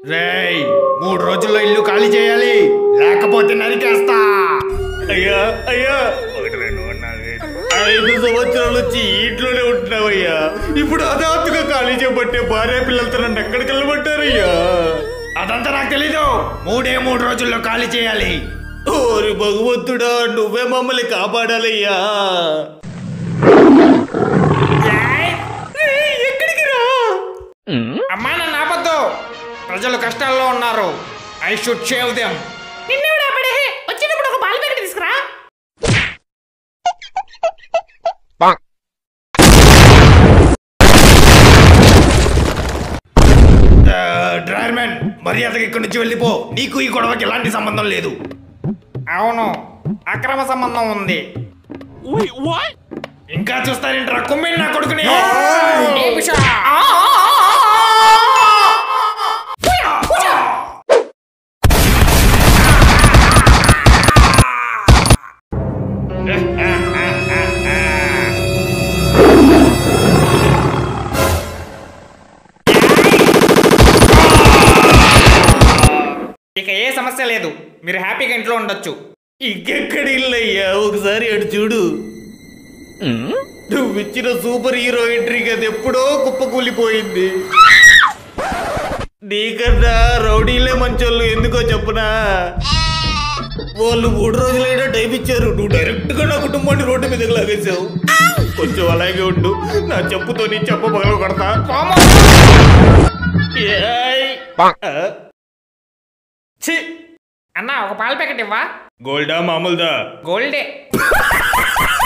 రేయ్ 3 రోజుల్లో ఇల్లు ఖాళీ చేయాలి, లేకపోతే నరికేస్తా. అయ్యా అయ్యా 5 సంవత్సరాల నుంచి ఇంట్లోనే ఉంటున్నావయ్యా. ఇప్పుడు హఠాత్తుగా ఖాళీ చేయబట్టే భార్య పిల్లలతో నన్ను ఎక్కడికి వెళ్ళమంటారయ్యా? అదంతా నాకు తెలీదు. 3 రోజుల్లో ఖాళీ చేయాలి. ఓరి భగవంతుడా, నువ్వే మమ్మల్ని కాపాడాలయ్యా. ఎక్కడికి రా? అమ్మా నన్ను ఆపద్దు, ప్రజలు కష్టాల్లో ఉన్నారు. I should save them. వచ్చినప్పుడు ఒక పాల ప్యాకెట్ తీసుకురా. డ్రైవర్మెన్, మర్యాదగా ఇక్కడి నుంచి వెళ్ళిపో. నీకు ఈ గొడవకి ఎలాంటి సంబంధం లేదు. అవును, అక్రమ సంబంధం ఉంది. ఇంకా చూస్తారేంట్రా, కుమ్మిని నా కొడుకుని. ఇక ఏ సమస్య లేదు, మీరు హ్యాపీగా ఇంట్లో ఉండొచ్చు. ఇంకెక్కడి ఇల్లయ్యా, ఒకసారి అటు చూడు. నువ్వు ఇచ్చిన సూపర్ హీరో ఎంట్రీకి అది ఎప్పుడో కుప్పకూలిపోయింది. నీకన్నా రౌడీలే మంచోళ్ళు, ఎందుకో చెప్పునా? వాళ్ళు 3 రోజులైనా టైం ఇచ్చారు, నువ్వు డైరెక్ట్ గా నా కుటుంబాన్ని రోడ్డు మీదకి లాగేశావు. కొంచెం అలాగే ఉండు, నా చెప్పుతో నీ చెప్ప పగల కొడతా. అన్నా ఒక పాల ప్యాకెట్ ఇవ్వా? గోల్డా మామూలుదా? గోల్డే.